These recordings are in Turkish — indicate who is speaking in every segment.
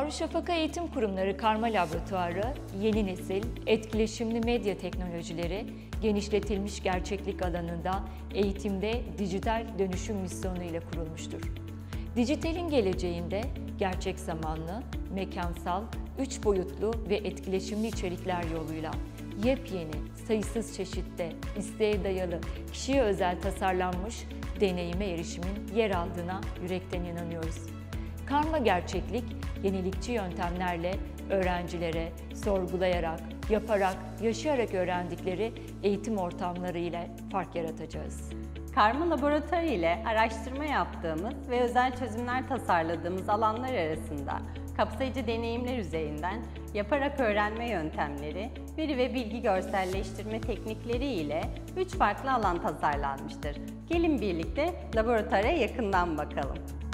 Speaker 1: Darüşşafaka Eğitim Kurumları Karma Laboratuvarı, yeni nesil, etkileşimli medya teknolojileri, genişletilmiş gerçeklik alanında eğitimde dijital dönüşüm misyonu ile kurulmuştur. Dijitalin geleceğinde gerçek zamanlı, mekansal, 3 boyutlu ve etkileşimli içerikler yoluyla yepyeni, sayısız çeşitte, isteğe dayalı, kişiye özel tasarlanmış deneyime erişimin yer aldığına yürekten inanıyoruz. Karma gerçeklik, yenilikçi yöntemlerle öğrencilere sorgulayarak, yaparak, yaşayarak öğrendikleri eğitim ortamları ile fark yaratacağız.
Speaker 2: Karma laboratuvarı ile araştırma yaptığımız ve özel çözümler tasarladığımız alanlar arasında kapsayıcı deneyimler üzerinden yaparak öğrenme yöntemleri, veri ve bilgi görselleştirme teknikleri ile 3 farklı alan tasarlanmıştır. Gelin birlikte laboratuvara yakından bakalım.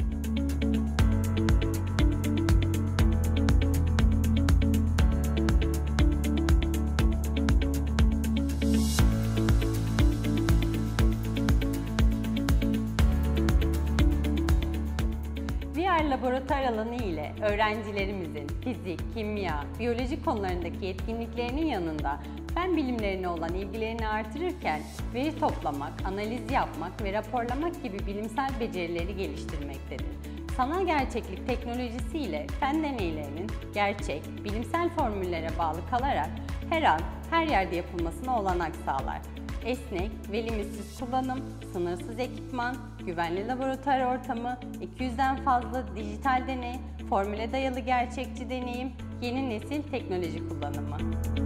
Speaker 2: VR laboratuvar alanı ile öğrencilerimizin fizik, kimya, biyoloji konularındaki yetkinliklerinin yanında fen bilimlerine olan ilgilerini artırırken veri toplamak, analiz yapmak ve raporlamak gibi bilimsel becerileri geliştirmektedir. Sanal gerçeklik teknolojisi ile fen deneylerinin gerçek, bilimsel formüllere bağlı kalarak her an, her yerde yapılmasına olanak sağlar. Esnek ve limitsiz kullanım, sınırsız ekipman, güvenli laboratuvar ortamı, 200'den fazla dijital deney, formüle dayalı gerçekçi deneyim, yeni nesil teknoloji kullanımı.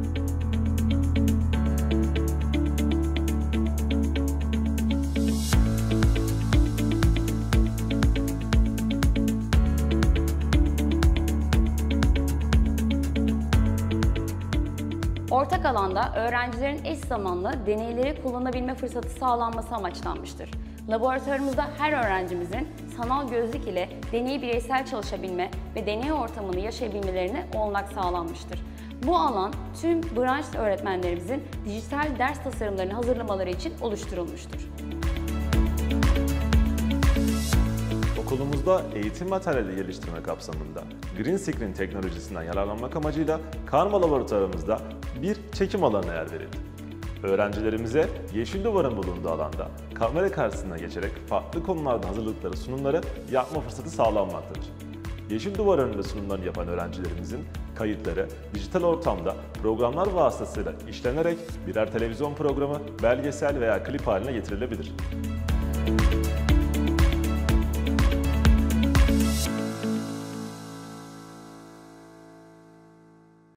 Speaker 3: Ortak alanda öğrencilerin eş zamanlı deneyleri kullanabilme fırsatı sağlanması amaçlanmıştır. Laboratuvarımızda her öğrencimizin sanal gözlük ile deneyi bireysel çalışabilme ve deney ortamını yaşayabilmelerine olanak sağlanmıştır. Bu alan tüm branş öğretmenlerimizin dijital ders tasarımlarını hazırlamaları için oluşturulmuştur.
Speaker 4: Okulumuzda eğitim materyali geliştirme kapsamında Green Screen teknolojisinden yararlanmak amacıyla Karma laboratuvarımızda bir çekim alanına yer verildi. Öğrencilerimize yeşil duvarın bulunduğu alanda kamera karşısına geçerek farklı konularda hazırladıkları sunumları yapma fırsatı sağlanmaktadır. Yeşil duvar önünde sunumlarını yapan öğrencilerimizin kayıtları dijital ortamda programlar vasıtasıyla işlenerek birer televizyon programı, belgesel veya klip haline getirilebilir.